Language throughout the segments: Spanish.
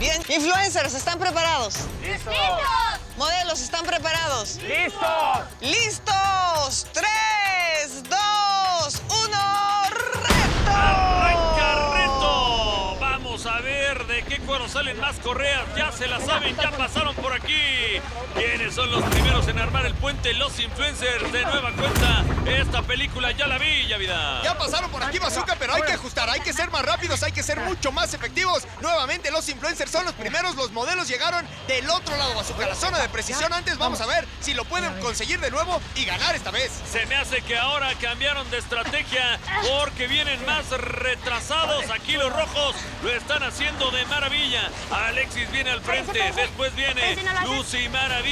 Bien, influencers, ¿están preparados? ¡Listos! Modelos, ¿están preparados? ¡Listos! ¡Listos! 3, 2, 1, ¡reto! ¡Arranca reto! Vamos a ver de qué cuero salen más correas. Ya se la saben, ya pasaron por aquí. ¿Quiénes son los primeros en armar el puente? Los influencers. De nueva cuenta, esta película ya la vi, Yavida. Ya pasaron por aquí, Bazooka, pero hay que ajustar, hay que ser más rápidos, hay que ser mucho más efectivos. Nuevamente los influencers son los primeros, los modelos llegaron del otro lado, Bazooka. La zona de precisión antes, vamos a ver si lo pueden conseguir de nuevo y ganar esta vez. Se me hace que ahora cambiaron de estrategia porque vienen más retrasados. Aquí los rojos lo están haciendo de maravilla. Alexis viene al frente, después viene Lucy Maravilla.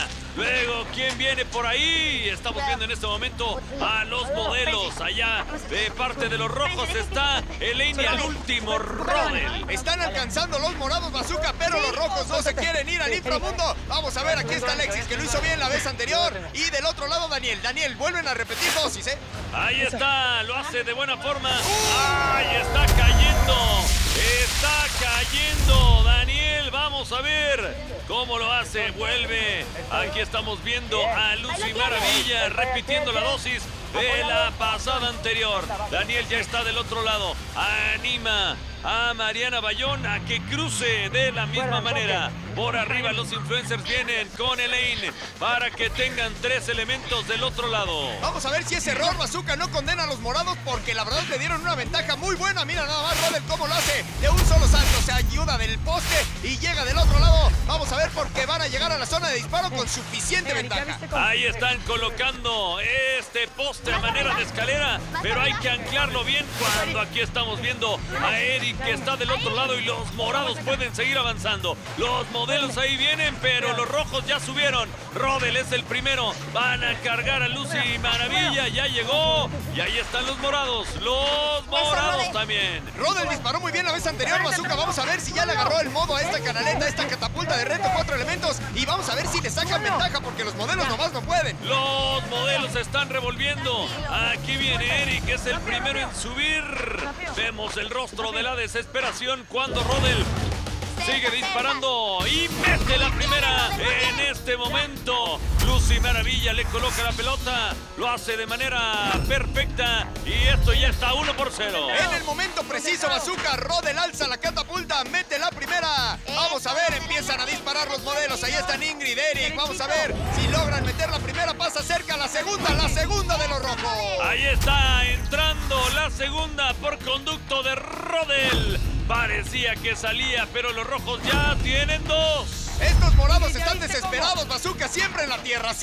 Luego, ¿quién viene por ahí? Estamos viendo en este momento a los modelos. Allá, de parte de los rojos, está Elaine y al último, Rodel. Están alcanzando los morados, Bazooka, pero los rojos no se quieren ir al inframundo. Vamos a ver, aquí está Alexis, que lo hizo bien la vez anterior. Y del otro lado, Daniel. Daniel, vuelven a repetir dosis, ¿eh? Ahí está, lo hace de buena forma. ¡Ay, está cayendo! ¡Está cayendo, Daniel! Vamos a ver cómo lo hace. Vuelve. Aquí estamos viendo a Lucy Maravilla repitiendo la dosis de la pasada anterior. Daniel ya está del otro lado. Anima a Mariana Bayón a que cruce de la misma manera. Por arriba los influencers vienen con Elaine para que tengan 3 elementos del otro lado. Vamos a ver si ese error, Bazooka, no condena a los morados, porque la verdad le dieron una ventaja muy buena. Mira nada más Rodel cómo lo hace. De un solo salto se ayuda del poste y llega del otro lado. Vamos a ver porque van a llegar a la zona de disparo con suficiente ventaja. Ahí están colocando este poste a manera de escalera, pero hay que anclarlo bien cuando aquí estamos viendo a Eric que está del otro lado y los morados pueden seguir avanzando. Los modelos ahí vienen, pero los rojos ya subieron. Rodel es el primero. Van a cargar a Lucy Maravilla. Ya llegó. Y ahí están los morados. Los morados también. Rodel disparó muy bien la vez anterior, Bazooka. Vamos a ver si ya le agarró el modo a esta canaleta, a esta catapulta de reto 4 elementos. Y vamos a ver si le sacan ventaja, porque los modelos nomás no pueden. Los modelos se están revolviendo. Aquí viene Eric, que es el primero en subir. Vemos el rostro de la desesperación cuando Rodel sigue disparando y mete la primera en este momento. Lucy Maravilla le coloca la pelota, lo hace de manera perfecta y esto ya está 1-0. En el momento preciso, Bazooka, Rodel alza la catapulta, mete la primera. Vamos a ver, empiezan a disparar los modelos. Ahí están Ingrid, Eric. Vamos a ver si logran meter la primera, pasa cerca la segunda de los rojos. Ahí está entrando la segunda por conducto de Rodel. Parecía que salía, pero los rojos ya tienen 2. Estos morados están desesperados, Bazooka. Siempre en la tierra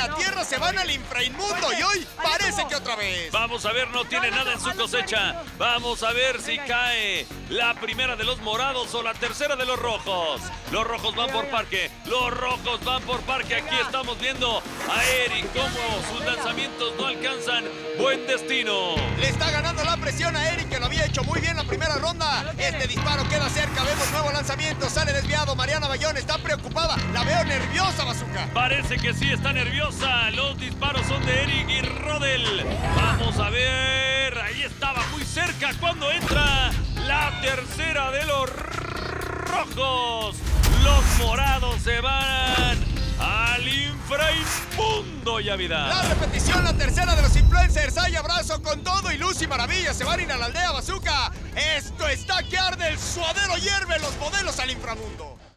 se van al infrainmundo. Y hoy parece que otra vez. Vamos a ver, no tiene nada en su cosecha. Vamos a ver si cae la primera de los morados o la tercera de los rojos. Los rojos van por parque. Los rojos van por parque. Aquí estamos viendo a Eric cómo sus lanzamientos no alcanzan buen destino. Le está ganando la presión a Eric, que lo había hecho muy bien la primera ronda. Este disparo queda cerca. Vemos nuevo lanzamiento. Sale desviado. Mariana Bayón está preocupada. La veo nerviosa, Bazooka. Parece que sí está nerviosa. Los disparos son de Eric y Rodel. Vamos a ver. Ahí estaba muy cerca cuando entra la tercera de los rojos. Los morados se van al infrainmundo, Yavida. La repetición, la tercera de los influencers. Hay abrazo con todo y Lucy Maravilla se van a ir a la aldea, Bazooka. Esto está que arde, el suadero hierve, los modelos al inframundo.